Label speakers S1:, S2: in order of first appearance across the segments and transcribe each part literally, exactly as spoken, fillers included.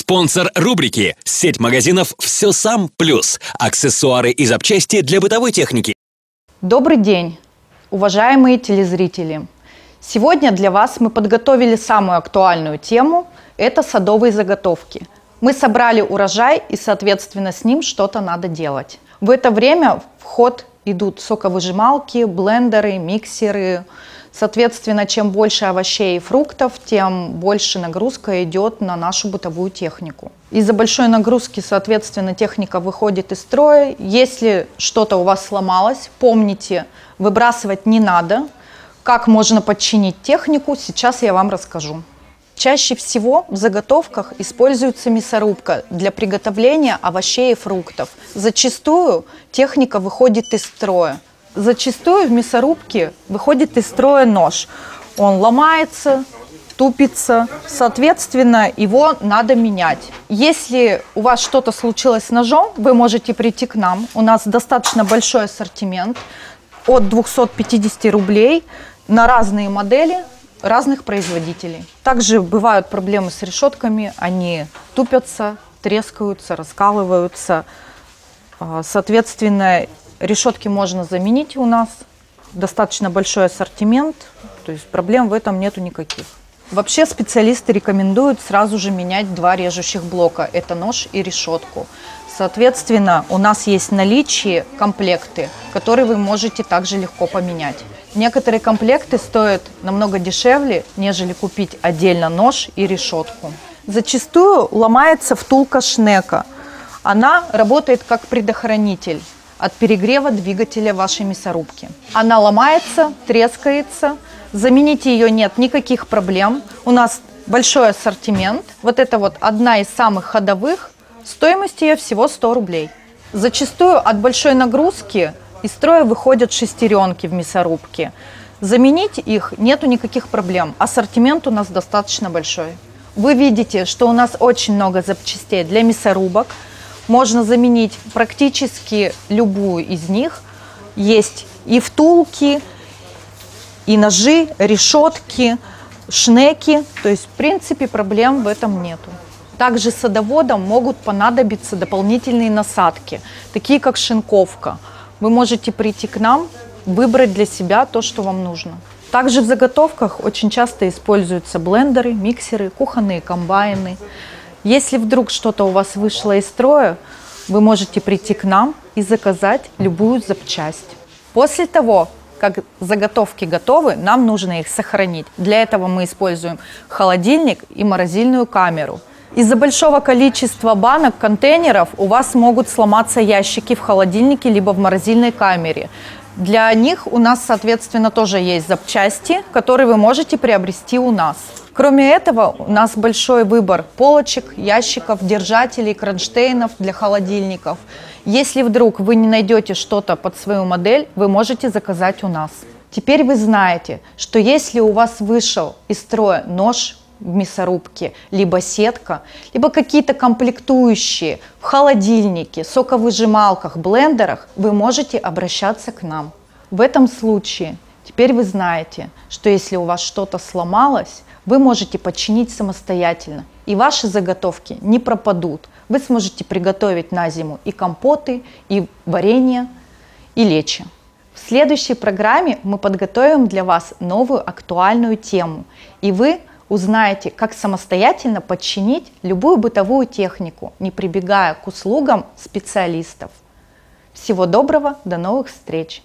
S1: Спонсор рубрики – сеть магазинов «Все сам плюс». Аксессуары и запчасти для бытовой техники.
S2: Добрый день, уважаемые телезрители! Сегодня для вас мы подготовили самую актуальную тему – это садовые заготовки. Мы собрали урожай и, соответственно, с ним что-то надо делать. В это время в ход идут соковыжималки, блендеры, миксеры. Соответственно, чем больше овощей и фруктов, тем больше нагрузка идет на нашу бытовую технику. Из-за большой нагрузки, соответственно, техника выходит из строя. Если что-то у вас сломалось, помните, выбрасывать не надо. Как можно подчинить технику, сейчас я вам расскажу. Чаще всего в заготовках используется мясорубка для приготовления овощей и фруктов. Зачастую техника выходит из строя. Зачастую в мясорубке выходит из строя нож. Он ломается, тупится, соответственно, его надо менять. Если у вас что-то случилось с ножом, вы можете прийти к нам. У нас достаточно большой ассортимент от двухсот пятидесяти рублей на разные модели разных производителей. Также бывают проблемы с решетками, они тупятся, трескаются, раскалываются. Соответственно, решетки можно заменить у нас, достаточно большой ассортимент, то есть проблем в этом нету никаких. Вообще специалисты рекомендуют сразу же менять два режущих блока, это нож и решетку. Соответственно, у нас есть в наличии комплекты, которые вы можете также легко поменять. Некоторые комплекты стоят намного дешевле, нежели купить отдельно нож и решетку. Зачастую ломается втулка шнека, она работает как предохранитель от перегрева двигателя вашей мясорубки. Она ломается, трескается, заменить ее нет никаких проблем. У нас большой ассортимент. Вот это вот одна из самых ходовых, стоимость ее всего сто рублей. Зачастую от большой нагрузки из строя выходят шестеренки в мясорубке. Заменить их нету никаких проблем. Ассортимент у нас достаточно большой. Вы видите, что у нас очень много запчастей для мясорубок. Можно заменить практически любую из них. Есть и втулки, и ножи, решетки, шнеки. То есть, в принципе, проблем в этом нету. Также садоводам могут понадобиться дополнительные насадки, такие как шинковка. Вы можете прийти к нам, выбрать для себя то, что вам нужно. Также в заготовках очень часто используются блендеры, миксеры, кухонные комбайны. Если вдруг что-то у вас вышло из строя, вы можете прийти к нам и заказать любую запчасть. После того, как заготовки готовы, нам нужно их сохранить. Для этого мы используем холодильник и морозильную камеру. Из-за большого количества банок, контейнеров у вас могут сломаться ящики в холодильнике либо в морозильной камере. Для них у нас, соответственно, тоже есть запчасти, которые вы можете приобрести у нас. Кроме этого, у нас большой выбор полочек, ящиков, держателей, кронштейнов для холодильников. Если вдруг вы не найдете что-то под свою модель, вы можете заказать у нас. Теперь вы знаете, что если у вас вышел из строя нож в мясорубке, либо сетка, либо какие-то комплектующие в холодильнике, соковыжималках, блендерах, вы можете обращаться к нам. В этом случае теперь вы знаете, что если у вас что-то сломалось, вы можете починить самостоятельно, и ваши заготовки не пропадут. Вы сможете приготовить на зиму и компоты, и варенье, и лечи. В следующей программе мы подготовим для вас новую актуальную тему, и вы узнаете, как самостоятельно подчинить любую бытовую технику, не прибегая к услугам специалистов. Всего доброго, до новых встреч!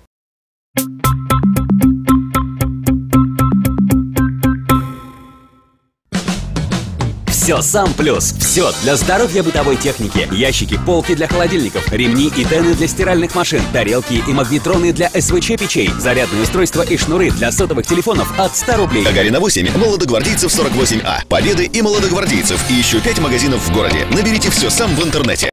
S1: Все сам плюс. Все для здоровья бытовой техники. Ящики, полки для холодильников, ремни и тены для стиральных машин, тарелки и магнитроны для эс вэ че печей, зарядные устройства и шнуры для сотовых телефонов от ста рублей.
S3: Гагарина восемь, Молодогвардейцев сорок восемь А, Победы и Молодогвардейцев. И еще пять магазинов в городе. Наберите все сам в интернете.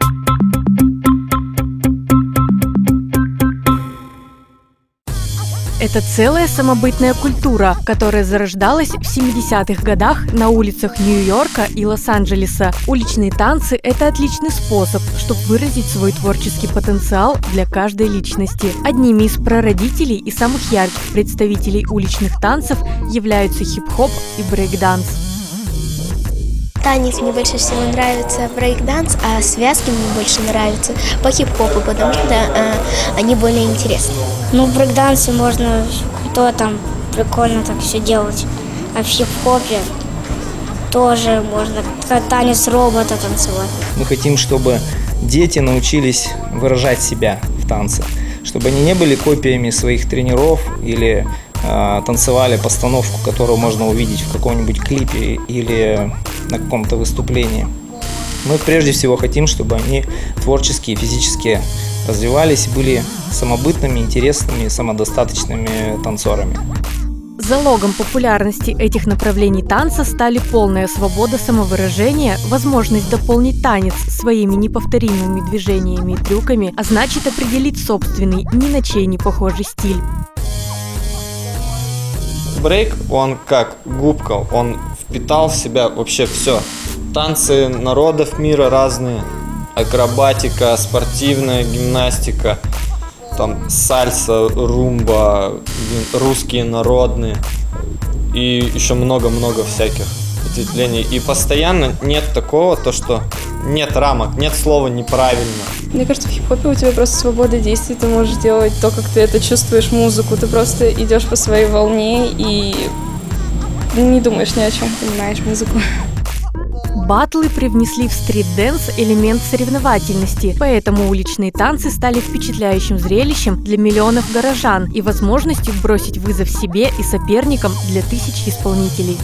S4: Это целая самобытная культура, которая зарождалась в семидесятых годах на улицах Нью-Йорка и Лос-Анджелеса. Уличные танцы – это отличный способ, чтобы выразить свой творческий потенциал для каждой личности. Одними из прародителей и самых ярких представителей уличных танцев являются хип-хоп и брейк-данс.
S5: танец мне больше всего нравится брейк-данс, а связки мне больше нравятся по хип-хопу, потому что э, они более интересны.
S6: Ну, в брейк-дансе можно то там прикольно так все делать, а в хип-хопе тоже можно танец робота танцевать.
S7: Мы хотим, чтобы дети научились выражать себя в танце, чтобы они не были копиями своих тренеров или э, танцевали постановку, которую можно увидеть в каком-нибудь клипе или на каком-то выступлении. Мы прежде всего хотим, чтобы они творчески и физически развивались, были самобытными, интересными, самодостаточными танцорами.
S4: Залогом популярности этих направлений танца стали полная свобода самовыражения, возможность дополнить танец своими неповторимыми движениями и трюками, а значит определить собственный, ни на чей не похожий стиль.
S8: Брейк, он как губка, он впитал в себя вообще все. Танцы народов мира разные, акробатика, спортивная гимнастика, там сальса, румба, русские народные и еще много-много всяких ответвлений. И постоянно нет такого, то что нет рамок, нет слова неправильно.
S9: Мне кажется, в хип-хопе у тебя просто свобода действий, ты можешь делать то, как ты это чувствуешь, музыку, ты просто идешь по своей волне и не думаешь ни о чем, понимаешь музыку.
S4: Баттлы привнесли в стрит-дэнс элемент соревновательности, поэтому уличные танцы стали впечатляющим зрелищем для миллионов горожан и возможностью бросить вызов себе и соперникам для тысяч исполнителей.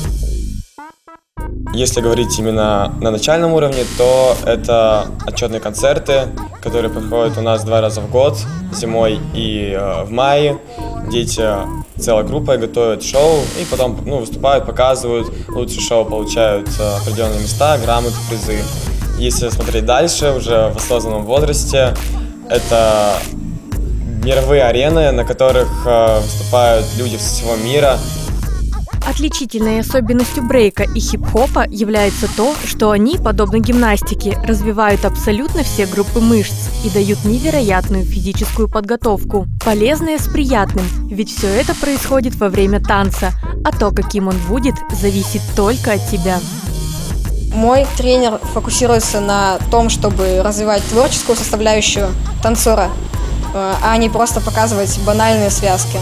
S10: Если говорить именно на начальном уровне, то это отчетные концерты, которые проходят у нас два раза в год, зимой и э, в мае. Дети целой группой готовят шоу и потом ну, выступают, показывают, лучшие шоу получают э, определенные места, грамоты, призы. Если смотреть дальше, уже в осознанном возрасте, это мировые арены, на которых э, выступают люди со всего мира.
S4: Отличительной особенностью брейка и хип-хопа является то, что они, подобно гимнастике, развивают абсолютно все группы мышц и дают невероятную физическую подготовку. Полезное с приятным, ведь все это происходит во время танца, а то, каким он будет, зависит только от тебя.
S11: Мой тренер фокусируется на том, чтобы развивать творческую составляющую танцора, а не просто показывать банальные связки.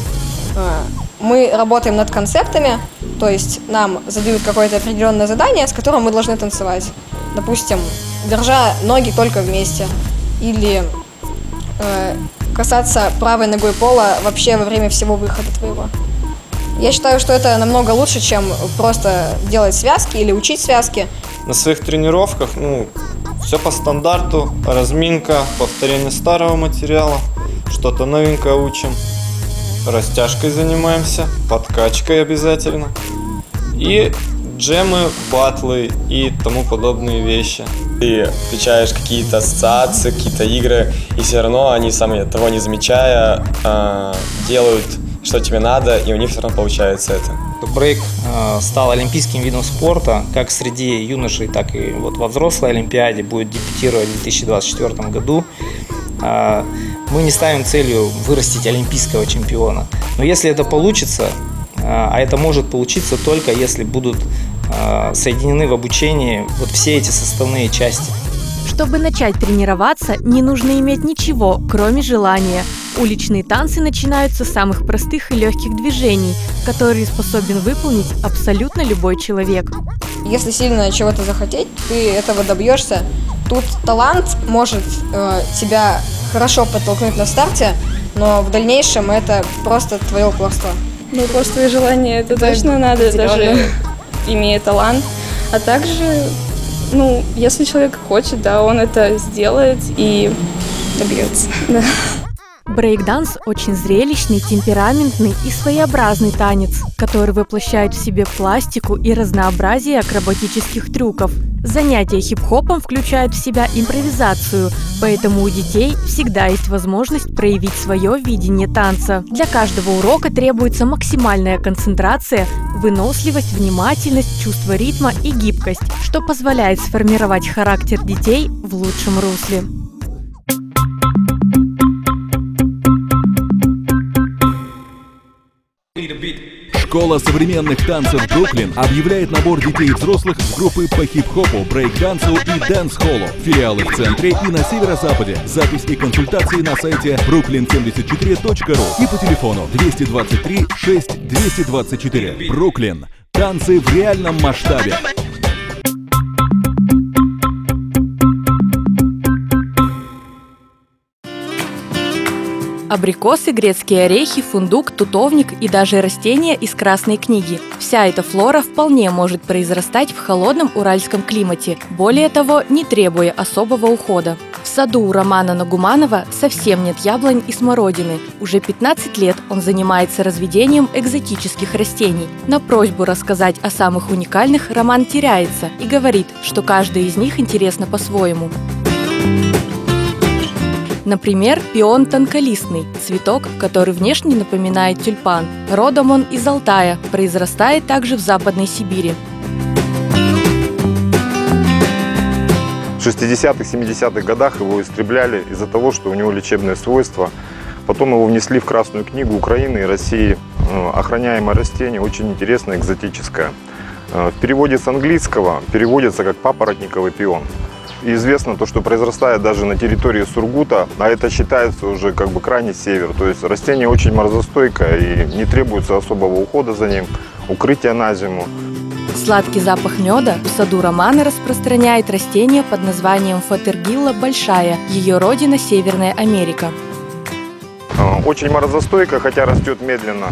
S11: Мы работаем над концептами, то есть нам задают какое-то определенное задание, с которым мы должны танцевать. Допустим, держа ноги только вместе, или э, касаться правой ногой пола вообще во время всего выхода твоего. Я считаю, что это намного лучше, чем просто делать связки или учить связки.
S8: На своих тренировках ну, все по стандарту, разминка, повторение старого материала, что-то новенькое учим. Растяжкой занимаемся, подкачкой обязательно. И джемы, баттлы и тому подобные вещи. Ты включаешь какие-то ассоциации, какие-то игры, и все равно они, сами того не замечая, делают, что тебе надо, и у них все равно получается это.
S7: Брейк стал олимпийским видом спорта, как среди юношей, так и вот во взрослой олимпиаде будет дебютировать в две тысячи двадцать четвёртом году. Мы не ставим целью вырастить олимпийского чемпиона. Но если это получится, а это может получиться только если будут соединены в обучении вот все эти составные части.
S4: Чтобы начать тренироваться, не нужно иметь ничего, кроме желания. Уличные танцы начинаются с самых простых и легких движений, которые способен выполнить абсолютно любой человек.
S11: Если сильно чего-то захотеть, ты этого добьешься. Тут талант может э, тебя хорошо подтолкнуть на старте, но в дальнейшем это просто твое упорство.
S9: Ну, упорство и желание это да, точно надо, даже имея талант. А также, ну, если человек хочет, да, он это сделает и добьется. Да.
S4: Брейк-данс – очень зрелищный, темпераментный и своеобразный танец, который воплощает в себе пластику и разнообразие акробатических трюков. Занятия хип-хопом включают в себя импровизацию, поэтому у детей всегда есть возможность проявить свое видение танца. Для каждого урока требуется максимальная концентрация, выносливость, внимательность, чувство ритма и гибкость, что позволяет сформировать характер детей в лучшем русле.
S12: Школа современных танцев «Бруклин» объявляет набор детей и взрослых в группы по хип-хопу, брейк-дансу и дэнс-холлу. Филиалы в центре и на северо-западе. Запись и консультации на сайте бруклин семьдесят четыре точка ру и по телефону двести двадцать три шесть двести двадцать четыре. «Бруклин». Танцы в реальном масштабе.
S4: Абрикосы, грецкие орехи, фундук, тутовник и даже растения из Красной книги. Вся эта флора вполне может произрастать в холодном уральском климате, более того, не требуя особого ухода. В саду у Романа Нагуманова совсем нет яблонь и смородины. Уже пятнадцать лет он занимается разведением экзотических растений. На просьбу рассказать о самых уникальных Роман теряется и говорит, что каждая из них интересна по-своему. Например, пион тонколистный – цветок, который внешне напоминает тюльпан. Родом он из Алтая, произрастает также в Западной Сибири.
S13: В шестидесятых-семидесятых годах его истребляли из-за того, что у него лечебные свойства. Потом его внесли в Красную книгу Украины и России. Охраняемое растение, очень интересное, экзотическое. В переводе с английского переводится как папоротниковый пион. И известно то, что произрастает даже на территории Сургута, а это считается уже как бы крайний север. То есть растение очень морозостойкое и не требуется особого ухода за ним, укрытия на зиму.
S4: Сладкий запах меда в саду Романа распространяет растение под названием фатергилла большая, ее родина Северная Америка.
S13: Очень морозостойко, хотя растет медленно.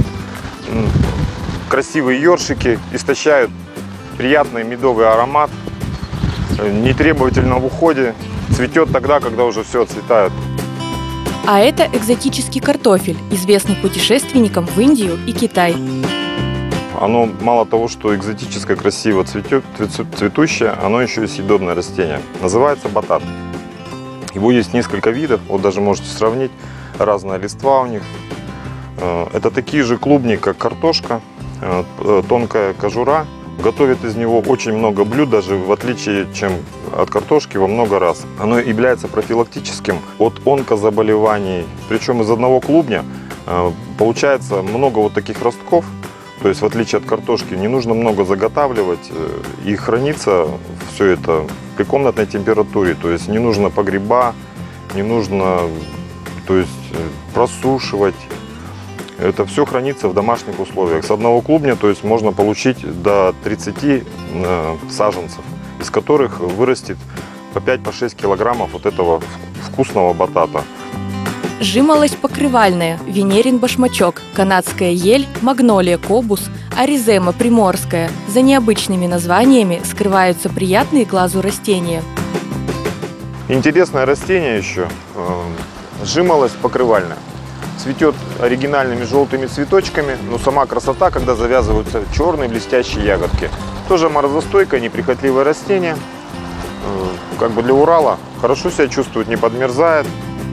S13: Красивые ёршики истощают приятный медовый аромат. Нетребовательно в уходе, цветет тогда, когда уже все отцветает.
S4: А это экзотический картофель, известный путешественникам в Индию и Китай.
S13: Оно мало того, что экзотическое, красиво цветет, цветущее, оно еще и съедобное растение. Называется батат. Его есть несколько видов, вот даже можете сравнить, разная листва у них. Это такие же клубни, как картошка, тонкая кожура. Готовят из него очень много блюд, даже в отличие чем от картошки во много раз. Оно является профилактическим от онкозаболеваний. Причем из одного клубня получается много вот таких ростков. То есть в отличие от картошки не нужно много заготавливать и хранится все это при комнатной температуре. То есть не нужно погреба, не нужно то есть, просушивать. Это все хранится в домашних условиях. С одного клубня, то есть можно получить до тридцати э, саженцев, из которых вырастет по пять-шесть килограммов вот этого вкусного батата.
S4: Жимолость покрывальная, венерин башмачок, канадская ель, магнолия кобус, аризема приморская. За необычными названиями скрываются приятные глазу растения.
S13: Интересное растение еще э, жимолость покрывальная. Цветет оригинальными желтыми цветочками, но сама красота, когда завязываются черные блестящие ягодки. Тоже морозостойкое, неприхотливое растение. Как бы для Урала хорошо себя чувствует, не подмерзает.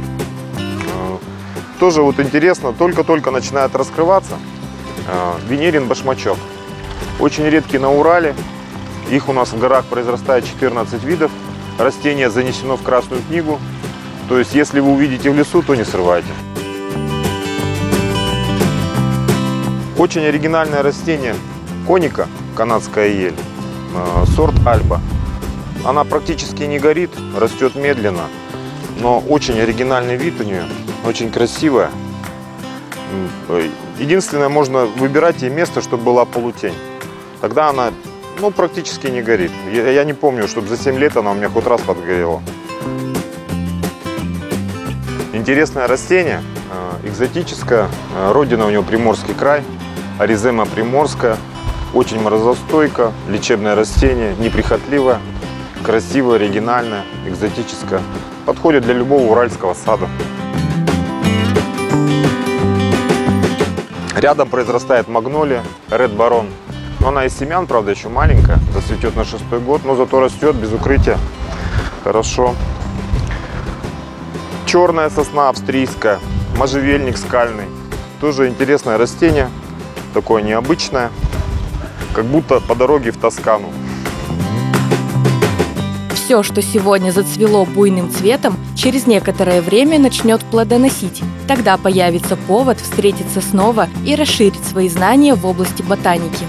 S13: Тоже вот интересно, только-только начинает раскрываться венерин башмачок. Очень редкий на Урале. Их у нас в горах произрастает четырнадцать видов. Растение занесено в Красную книгу. То есть, если вы увидите в лесу, то не срывайте. Очень оригинальное растение коника, канадская ель, сорт Альба. Она практически не горит, растет медленно, но очень оригинальный вид у нее, очень красивая. Единственное, можно выбирать ей место, чтобы была полутень. Тогда она ну, практически не горит. Я, я не помню, чтобы за семь лет она у меня хоть раз подгорела. Интересное растение, экзотическое, родина у него Приморский край. Аризема приморская, очень морозостойко, лечебное растение, неприхотливое, красивое, оригинальное, экзотическое. Подходит для любого уральского сада. Рядом произрастает магнолия, Ред Барон. Но она из семян, правда, еще маленькая, зацветет на шестой год, но зато растет без укрытия. Хорошо. Черная сосна австрийская, можжевельник скальный. Тоже интересное растение. Такое необычное, как будто по дороге в Тоскану.
S4: Все, что сегодня зацвело буйным цветом, через некоторое время начнет плодоносить. Тогда появится повод встретиться снова и расширить свои знания в области ботаники.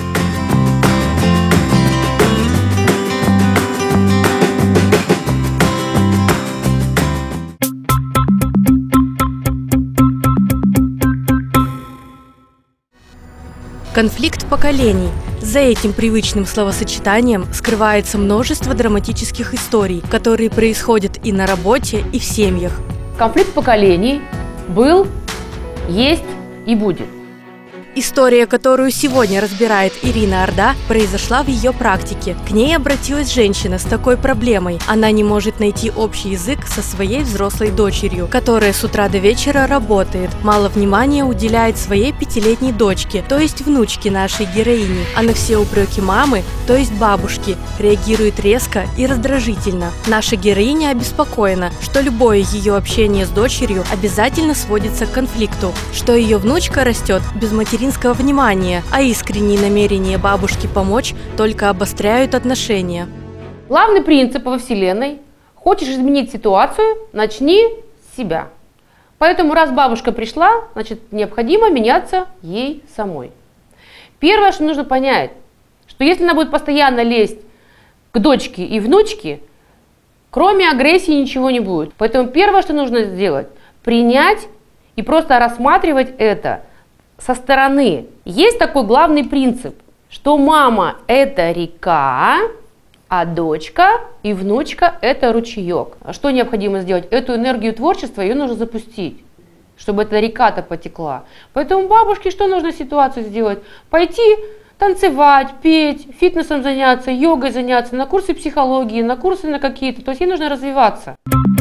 S4: Конфликт поколений. За этим привычным словосочетанием скрывается множество драматических историй, которые происходят и на работе, и в семьях.
S14: Конфликт поколений был, есть и будет.
S4: История, которую сегодня разбирает Ирина Орда, произошла в ее практике. К ней обратилась женщина с такой проблемой. Она не может найти общий язык со своей взрослой дочерью, которая с утра до вечера работает. Мало внимания уделяет своей пятилетней дочке, то есть внучке нашей героини. А на все упреки мамы, то есть бабушки, реагирует резко и раздражительно. Наша героиня обеспокоена, что любое ее общение с дочерью обязательно сводится к конфликту, что ее внучка растет без материнского внимания, а искренние намерения бабушки помочь только обостряют отношения.
S14: Главный принцип во Вселенной – хочешь изменить ситуацию, начни с себя. Поэтому раз бабушка пришла, значит необходимо меняться ей самой. Первое, что нужно понять, что если она будет постоянно лезть к дочке и внучке, кроме агрессии ничего не будет. Поэтому первое, что нужно сделать – принять и просто рассматривать это со стороны. Есть такой главный принцип, что мама – это река, а дочка и внучка – это ручеек. А что необходимо сделать? Эту энергию творчества, ее нужно запустить, чтобы эта река-то потекла. Поэтому бабушке что нужно в ситуацию сделать? Пойти танцевать, петь, фитнесом заняться, йогой заняться, на курсы психологии, на курсы на какие-то. То есть ей нужно развиваться.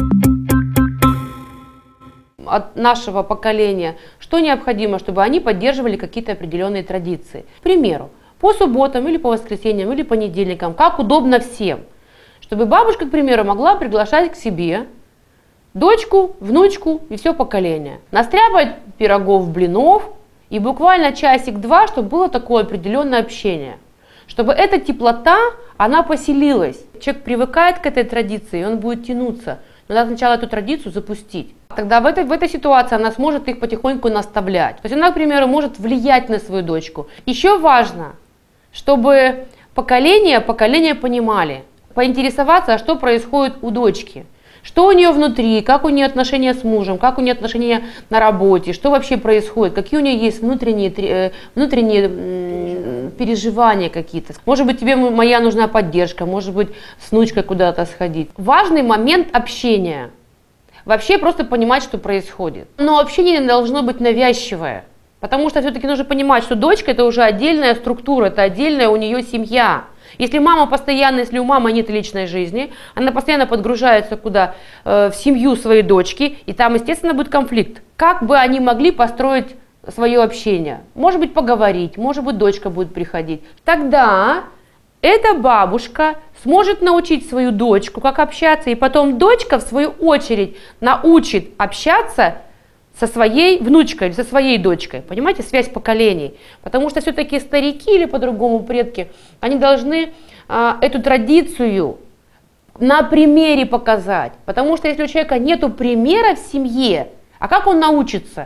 S14: От нашего поколения, что необходимо, чтобы они поддерживали какие-то определенные традиции. К примеру, по субботам или по воскресеньям или понедельникам, как удобно всем. Чтобы бабушка, к примеру, могла приглашать к себе дочку, внучку и все поколение. Настряпать пирогов, блинов и буквально часик-два, чтобы было такое определенное общение. Чтобы эта теплота, она поселилась. Человек привыкает к этой традиции, и он будет тянуться. Надо сначала эту традицию запустить. Тогда в этой, в этой ситуации она сможет их потихоньку наставлять. То есть она, к примеру, может влиять на свою дочку. Еще важно, чтобы поколение, поколение понимали, поинтересоваться, что происходит у дочки. Что у нее внутри, как у нее отношения с мужем, как у нее отношения на работе, что вообще происходит, какие у нее есть внутренние, внутренние переживания какие-то. Может быть, тебе моя нужна поддержка, может быть, с внучкой куда-то сходить. Важный момент общения. Вообще просто понимать, что происходит. Но общение не должно быть навязчивое, потому что все-таки нужно понимать, что дочка – это уже отдельная структура, это отдельная у нее семья. Если мама постоянно, если у мамы нет личной жизни, она постоянно подгружается куда? Э, в семью своей дочки, и там, естественно, будет конфликт. Как бы они могли построить свое общение? Может быть, поговорить, может быть, дочка будет приходить. Тогда эта бабушка сможет научить свою дочку, как общаться, и потом дочка, в свою очередь, научит общаться со своей внучкой, со своей дочкой. Понимаете, связь поколений. Потому что все-таки старики или по-другому предки, они должны а, эту традицию на примере показать. Потому что если у человека нету примера в семье, а как он научится?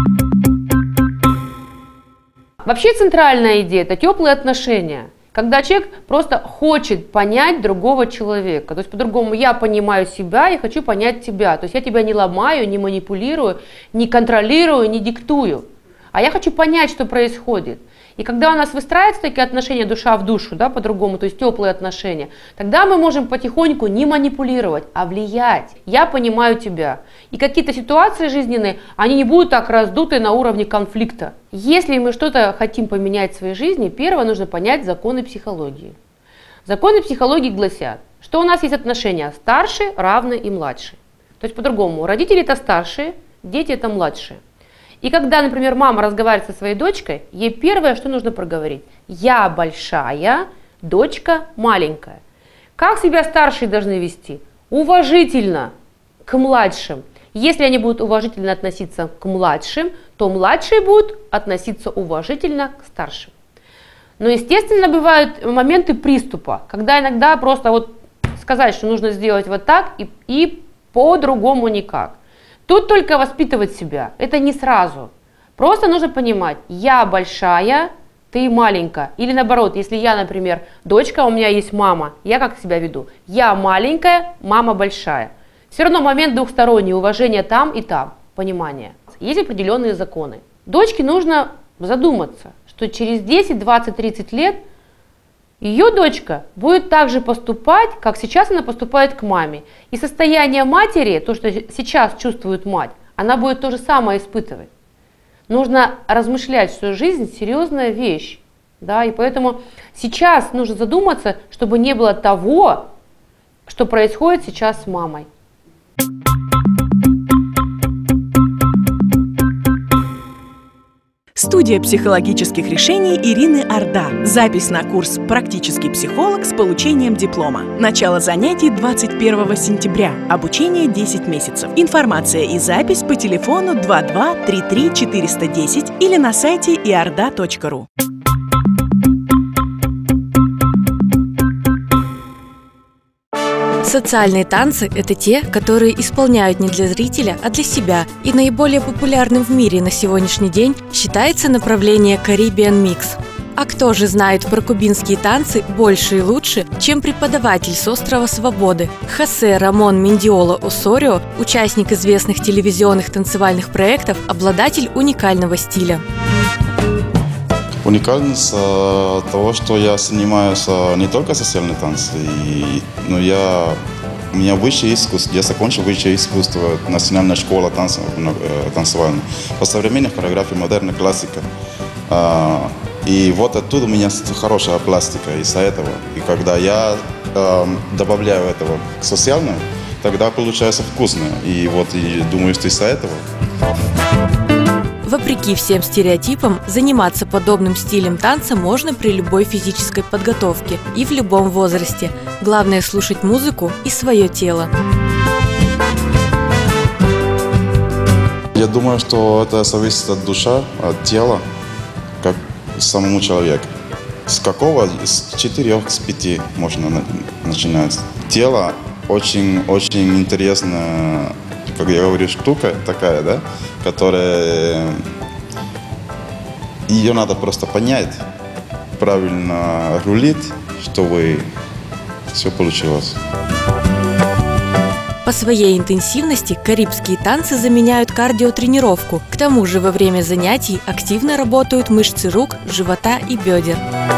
S14: Вообще центральная идея – это теплые отношения. Когда человек просто хочет понять другого человека. То есть по-другому я понимаю себя и хочу понять тебя. То есть я тебя не ломаю, не манипулирую, не контролирую, не диктую. А я хочу понять, что происходит. И когда у нас выстраиваются такие отношения душа в душу, да, по-другому, то есть теплые отношения, тогда мы можем потихоньку не манипулировать, а влиять. Я понимаю тебя. И какие-то ситуации жизненные, они не будут так раздуты на уровне конфликта. Если мы что-то хотим поменять в своей жизни, первое нужно понять законы психологии. Законы психологии гласят, что у нас есть отношения старшие, равные и младшие. То есть по-другому, родители это старшие, дети это младшие. И когда, например, мама разговаривает со своей дочкой, ей первое, что нужно проговорить: я большая, дочка маленькая. Как себя старшие должны вести? Уважительно к младшим. Если они будут уважительно относиться к младшим, то младшие будут относиться уважительно к старшим. Но, естественно, бывают моменты приступа, когда иногда просто вот сказать, что нужно сделать вот так и, и по-другому никак. Тут только воспитывать себя. Это не сразу. Просто нужно понимать, я большая, ты маленькая. Или наоборот, если я, например, дочка, у меня есть мама, я как себя веду? Я маленькая, мама большая. Все равно момент двухсторонний, уважение там и там, понимание. Есть определенные законы. Дочке нужно задуматься, что через десять, двадцать, тридцать лет ее дочка будет так же поступать, как сейчас она поступает к маме. И состояние матери, то, что сейчас чувствует мать, она будет то же самое испытывать. Нужно размышлять, что жизнь серьезная вещь. Да, и поэтому сейчас нужно задуматься, чтобы не было того, что происходит сейчас с мамой.
S15: Студия психологических решений Ирины Орда. Запись на курс «Практический психолог» с получением диплома. Начало занятий двадцать первого сентября. Обучение десять месяцев. Информация и запись по телефону два два три три четыреста десять или на сайте и орда точка ру.
S4: Социальные танцы – это те, которые исполняют не для зрителя, а для себя. И наиболее популярным в мире на сегодняшний день считается направление Caribbean Mix. А кто же знает про кубинские танцы больше и лучше, чем преподаватель с острова Свободы? Хосе Рамон Мендиола Осорио, участник известных телевизионных танцевальных проектов, обладатель уникального стиля.
S16: Уникальность э, того, что я занимаюсь э, не только социальными танцами, но я, у меня высшее искусство, я закончил высшее искусство, национальная школа танцев, э, танцевальная, по современной хореографии, модерная классика. Э, и вот оттуда у меня хорошая пластика из-за этого. И когда я э, добавляю этого к социальному, тогда получается вкусно. И вот и думаю, что из-за этого.
S4: Вопреки всем стереотипам, заниматься подобным стилем танца можно при любой физической подготовке и в любом возрасте. Главное – слушать музыку и свое тело.
S16: Я думаю, что это зависит от души, от тела, как самому человеку. С какого? С четырех, с пяти можно начинать. Тело очень-очень интересно. Как я говорю, штука такая, да, которая, ее надо просто понять, правильно рулить, чтобы все получилось.
S4: По своей интенсивности карибские танцы заменяют кардиотренировку. К тому же во время занятий активно работают мышцы рук, живота и бедер.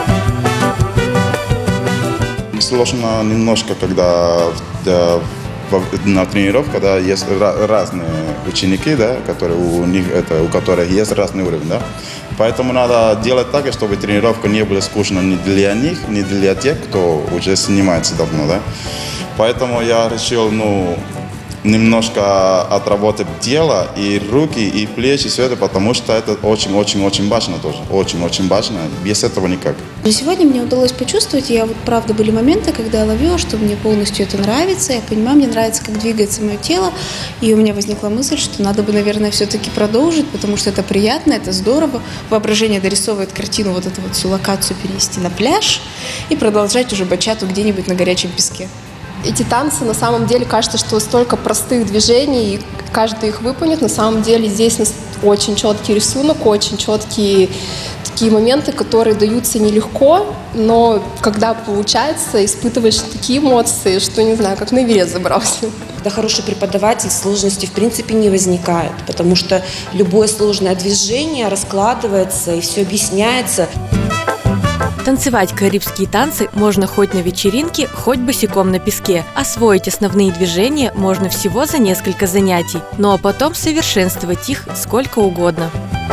S16: Сложно немножко, когда на тренировке, когда есть разные ученики, да, которые у них это, у которых есть разный уровень, да. Поэтому надо делать так, чтобы тренировка не была скучна ни для них, ни для тех, кто уже занимается давно, да. Поэтому я решил, ну, немножко отработать тело и руки, и плечи, все это, потому что это очень-очень-очень важно тоже. Очень-очень важно. Без этого никак.
S17: Сегодня мне удалось почувствовать, я вот, правда, были моменты, когда я ловила, что мне полностью это нравится. Я понимаю, мне нравится, как двигается мое тело. И у меня возникла мысль, что надо бы, наверное, все-таки продолжить, потому что это приятно, это здорово. Воображение дорисовывает картину, вот эту вот всю локацию перенести на пляж и продолжать уже бачату где-нибудь на горячем песке.
S18: Эти танцы, на самом деле, кажется, что столько простых движений, и каждый их выполнит. На самом деле здесь очень четкий рисунок, очень четкие такие моменты, которые даются нелегко, но когда получается, испытываешь такие эмоции, что, не знаю, как на Эверест забрался.
S19: Когда хороший преподаватель, сложности в принципе не возникает, потому что любое сложное движение раскладывается и все объясняется.
S4: Танцевать карибские танцы можно хоть на вечеринке, хоть босиком на песке. Освоить основные движения можно всего за несколько занятий, ну а потом совершенствовать их сколько угодно.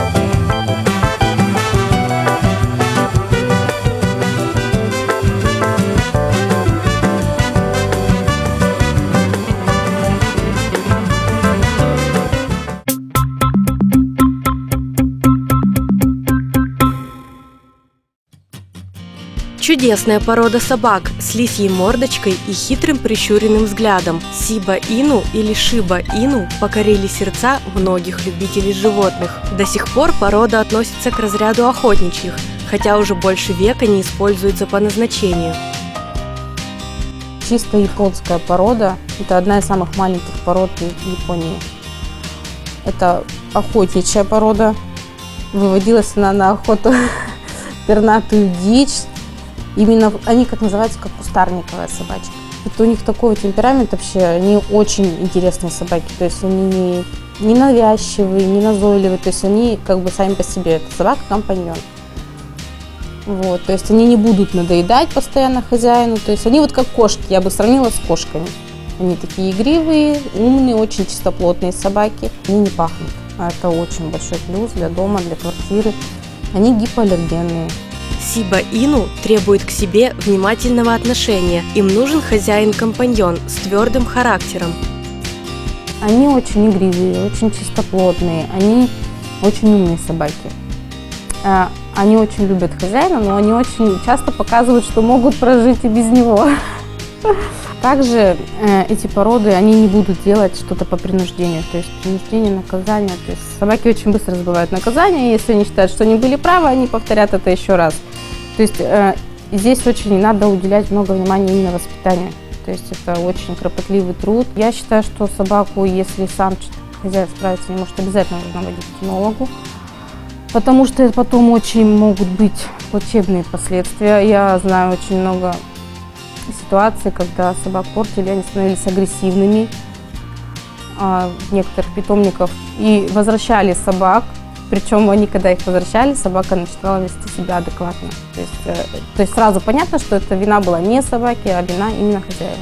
S4: Чудесная порода собак с лисьей мордочкой и хитрым прищуренным взглядом. Сиба Ину или Шиба Ину покорили сердца многих любителей животных. До сих пор порода относится к разряду охотничьих, хотя уже больше века не используется по назначению.
S20: чисто японская порода. Это одна из самых маленьких пород в Японии. Это охотничья порода. Выводилась она на охоту пернатую дичь. Именно они, как называются, как кустарниковая собачка. Это у них такой темперамент вообще, они очень интересные собаки. То есть они не, не навязчивые, не назойливые. То есть они как бы сами по себе. Это собака-компаньон. Вот, то есть они не будут надоедать постоянно хозяину. То есть они вот как кошки, я бы сравнила с кошками. Они такие игривые, умные, очень чистоплотные собаки. Они не пахнут. А это очень большой плюс для дома, для квартиры. Они гипоаллергенные.
S4: Сиба Ину требует к себе внимательного отношения. Им нужен хозяин-компаньон с твердым характером.
S20: Они очень игривые, очень чистоплотные, они очень умные собаки. Они очень любят хозяина, но они очень часто показывают, что могут прожить и без него. Также э, эти породы, они не будут делать что-то по принуждению, то есть принуждение, наказание. То есть собаки очень быстро забывают наказание, если они считают, что они были правы, они повторят это еще раз. То есть э, здесь очень надо уделять много внимания именно воспитанию. То есть это очень кропотливый труд. Я считаю, что собаку, если сам хозяин справится, не может, обязательно нужно водить к кинологу, потому что потом очень могут быть плачевные последствия. Я знаю очень много ситуаций, когда собак портили, они становились агрессивными, а, некоторых питомников, и возвращали собак, причем они, когда их возвращали, собака начинала вести себя адекватно. То есть, э, то есть сразу понятно, что это вина была не собаки, а вина именно хозяина.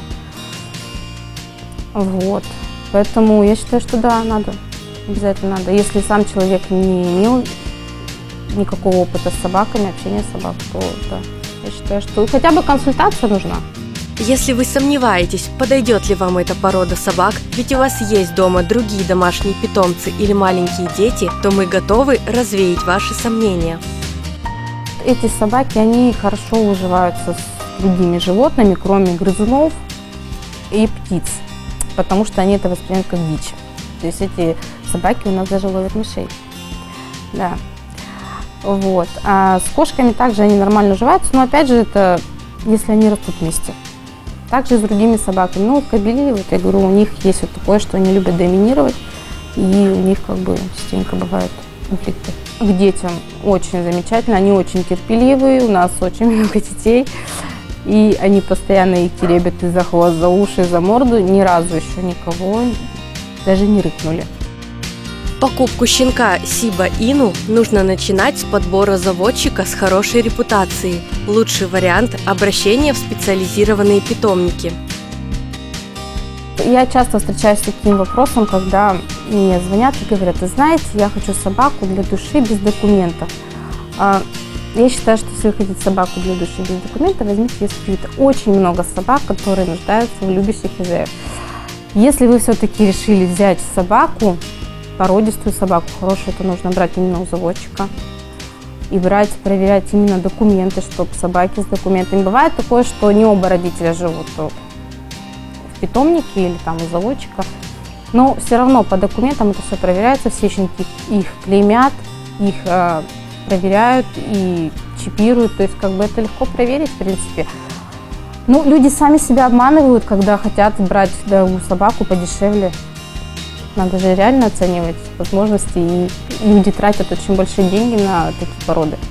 S20: Вот. Поэтому я считаю, что да, надо, обязательно надо. Если сам человек не имел никакого опыта с собаками, общения с собакой, то да, я считаю, что хотя бы консультация нужна.
S4: Если вы сомневаетесь, подойдет ли вам эта порода собак, ведь у вас есть дома другие домашние питомцы или маленькие дети, то мы готовы развеять ваши сомнения.
S20: Эти собаки, они хорошо уживаются с другими животными, кроме грызунов и птиц, потому что они это воспринимают как дичь. То есть эти собаки у нас даже ловят мышей. Да. Вот. А с кошками также они нормально уживаются, но опять же это если они растут вместе. Также и с другими собаками. Ну, кобели, вот я говорю, у них есть вот такое, что они любят доминировать, и у них как бы частенько бывают конфликты. К детям очень замечательно, они очень терпеливые, у нас очень много детей, и они постоянно их теребят и за хвост, за уши, за морду. Ни разу еще никого даже не рыкнули.
S4: Покупку щенка Сиба Ину нужно начинать с подбора заводчика с хорошей репутацией. Лучший вариант – обращение в специализированные питомники.
S20: Я часто встречаюсь с таким вопросом, когда мне звонят и говорят: вы знаете, я хочу собаку для души без документов. Я считаю, что если вы хотите собаку для души без документов, возьмите Есприта. Очень много собак, которые нуждаются в любящих хозяев. Если вы все-таки решили взять собаку, породистую собаку хорошую, это нужно брать именно у заводчика и брать, проверять именно документы, чтобы собаки с документами. Бывает такое, что не оба родителя живут в питомнике или там у заводчика, но все равно по документам это все проверяется, все щенки их клеймят, их э, проверяют и чипируют, то есть как бы это легко проверить в принципе. Ну, люди сами себя обманывают, когда хотят брать дорогую собаку подешевле. Надо же реально оценивать возможности, и люди тратят очень большие деньги на такие породы.